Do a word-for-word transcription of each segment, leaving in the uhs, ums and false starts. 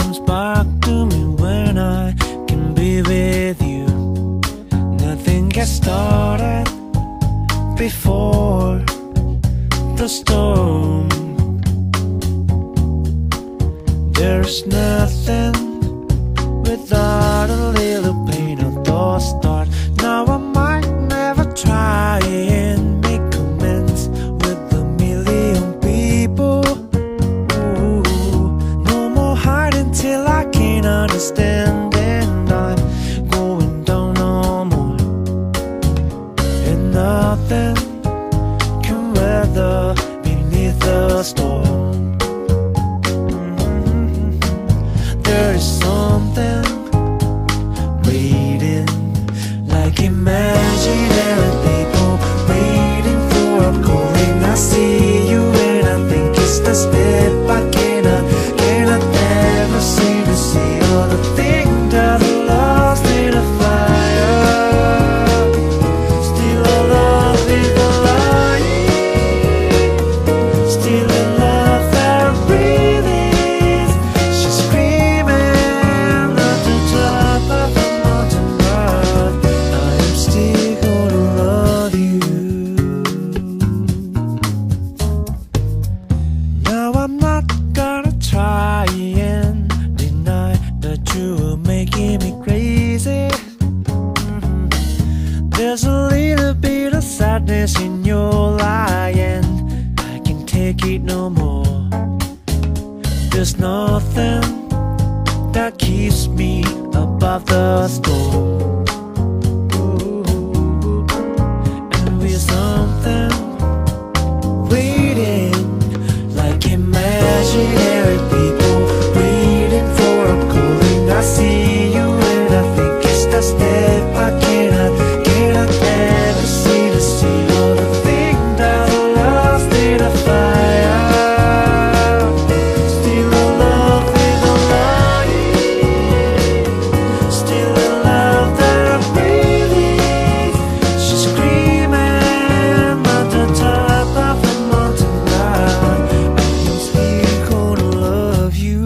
comes back to me when I can be with you. Nothing gets started before the storm. There's nothing without a little pain of the start. Now I might never try and make amends with a million people. Ooh, no more hiding till I can't understand, and I'm going down no more. And nothing can weather beneath the storm. There is something waiting, like imaginary people waiting for a calling. I see you and I think it's the step I cannot, cannot ever seem to see. All the things that are lost in a fire, still alive with the light, still in love that I'm breathing. She's screaming at the top of the mountain, but I am still gonna love you. Now I'm not gonna try and deny that you are making me crazy. Mhm. There's a little bit of sadness in your lie, and I can take it no more. There's nothing that keeps me above the storm. Ooh, and with something waiting, like imaginary people waiting for a calling. I see you and I think it's the step I cannot, cannot ever see to see. All the things that are lost in a fire, still in love with the light, still in love that I'm breathing. She's screaming at the top of the mountain now. I'm still gonna love you.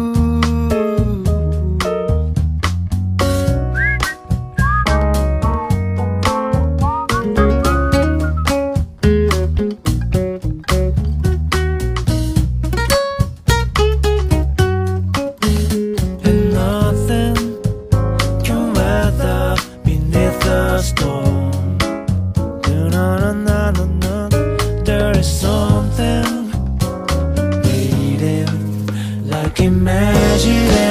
And nothing can weather beneath the storm. Na-na-na-na-na-na. There is something waiting, like imaginary